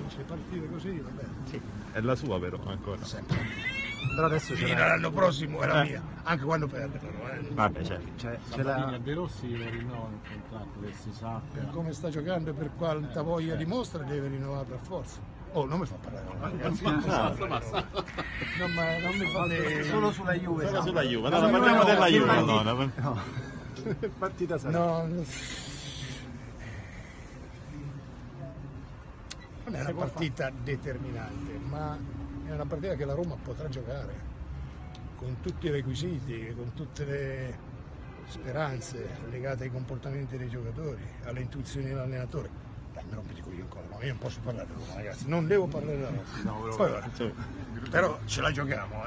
vince partite così, va bene. Sì, è la sua però ancora. Sempre. Però adesso L'anno prossimo è la mia, anche quando perde però. Vabbè, certo. c'è la De Rossi lo rinnova il contratto, che si sappia. Per come sta giocando e per quanta voglia dimostra deve rinnovare per forza. Oh, non mi fa parlare, ragazzi. Non mi fate... Solo sulla Juve. Solo sulla Juve, no, parliamo della Juve allora. No. Partita sarà. No, non è una partita determinante, ma è una partita che la Roma potrà giocare con tutti i requisiti, con tutte le speranze legate ai comportamenti dei giocatori, alle intuizioni dell'allenatore. Dai, mi rompiti con io ancora, ma io non posso parlare della Roma, ragazzi, non devo parlare della Roma. Però ce la giochiamo,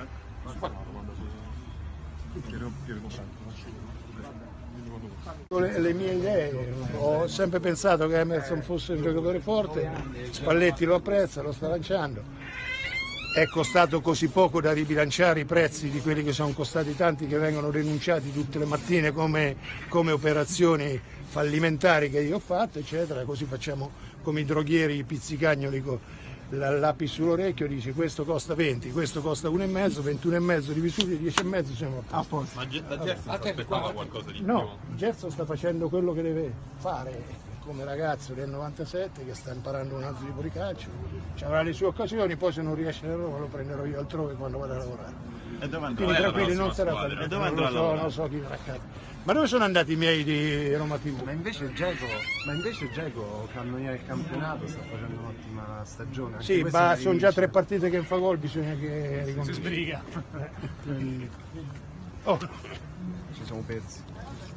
Le mie idee, ho sempre pensato che Emerson fosse un giocatore forte, Spalletti lo apprezza, lo sta lanciando, è costato così poco da ribilanciare i prezzi di quelli che sono costati tanti, che vengono rinunciati tutte le mattine come operazioni fallimentari che io ho fatto, eccetera. Così facciamo come i droghieri, i pizzicagnoli con l'apis sull'orecchio, dici questo costa 20, questo costa 1,5, 21,5 diviso 10,5, siamo a posto. Ma da Gerson si aspettava qualcosa di più? No, Gerson sta facendo quello che deve fare come ragazzo del 97 che sta imparando un altro tipo di calcio, avrà le sue occasioni, poi se non riesce a Roma lo prenderò io altrove quando vado a lavorare. E dove andrà? Quindi tranquilli, non sarà E dove non andrà? lo so chi verrà a casa. Ma dove sono andati i miei di Roma TV? Ma invece Dzeko, cannoniere del campionato, sta facendo un'ottima stagione. Anche Sì, questa ma è una sono già 3 rivincita. partite che fa gol, bisogna che ricominci. Oh. Ci siamo persi.